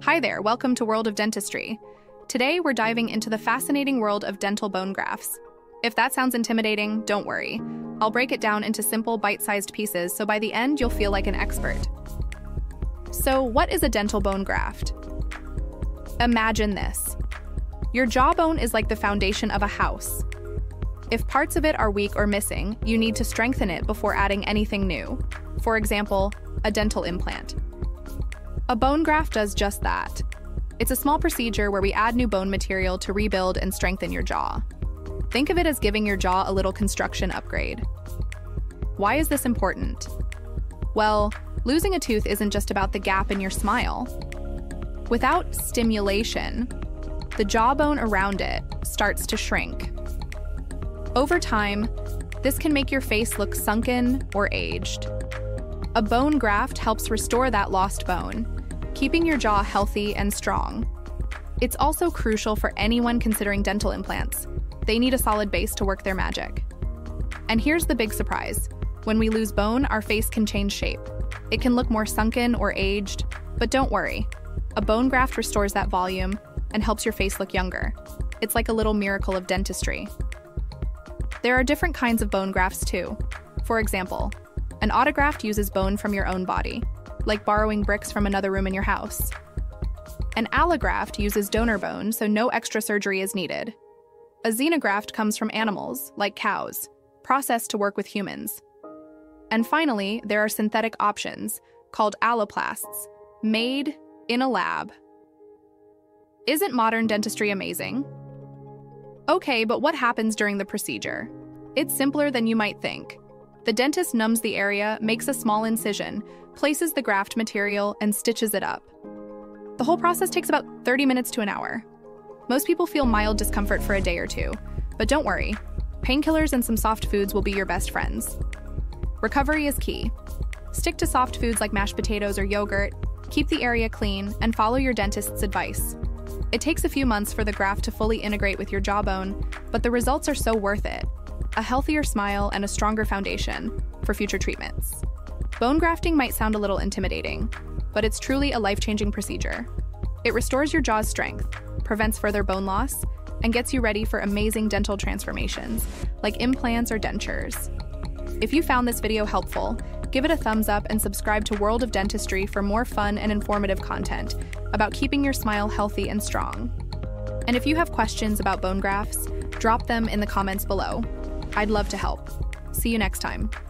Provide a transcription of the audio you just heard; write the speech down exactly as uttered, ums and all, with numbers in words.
Hi there, welcome to World of Dentistry. Today we're diving into the fascinating world of dental bone grafts. If that sounds intimidating, don't worry. I'll break it down into simple, bite-sized pieces so by the end you'll feel like an expert. So, what is a dental bone graft? Imagine this. Your jawbone is like the foundation of a house. If parts of it are weak or missing, you need to strengthen it before adding anything new. For example, a dental implant. A bone graft does just that. It's a small procedure where we add new bone material to rebuild and strengthen your jaw. Think of it as giving your jaw a little construction upgrade. Why is this important? Well, losing a tooth isn't just about the gap in your smile. Without stimulation, the jawbone around it starts to shrink. Over time, this can make your face look sunken or aged. A bone graft helps restore that lost bone, keeping your jaw healthy and strong. It's also crucial for anyone considering dental implants. They need a solid base to work their magic. And here's the big surprise. When we lose bone, our face can change shape. It can look more sunken or aged, but don't worry. A bone graft restores that volume and helps your face look younger. It's like a little miracle of dentistry. There are different kinds of bone grafts too. For example, an autograft uses bone from your own body, like borrowing bricks from another room in your house. An allograft uses donor bone, so no extra surgery is needed. A xenograft comes from animals, like cows, processed to work with humans. And finally, there are synthetic options, called alloplasts, made in a lab. Isn't modern dentistry amazing? Okay, but what happens during the procedure? It's simpler than you might think. The dentist numbs the area, makes a small incision, places the graft material, and stitches it up. The whole process takes about thirty minutes to an hour. Most people feel mild discomfort for a day or two, but don't worry. Painkillers and some soft foods will be your best friends. Recovery is key. Stick to soft foods like mashed potatoes or yogurt, keep the area clean, and follow your dentist's advice. It takes a few months for the graft to fully integrate with your jawbone, but the results are so worth it. A healthier smile and a stronger foundation for future treatments. Bone grafting might sound a little intimidating, but it's truly a life-changing procedure. It restores your jaw's strength, prevents further bone loss, and gets you ready for amazing dental transformations, like implants or dentures. If you found this video helpful, give it a thumbs up and subscribe to World of Dentistry for more fun and informative content about keeping your smile healthy and strong. And if you have questions about bone grafts, drop them in the comments below. I'd love to help. See you next time.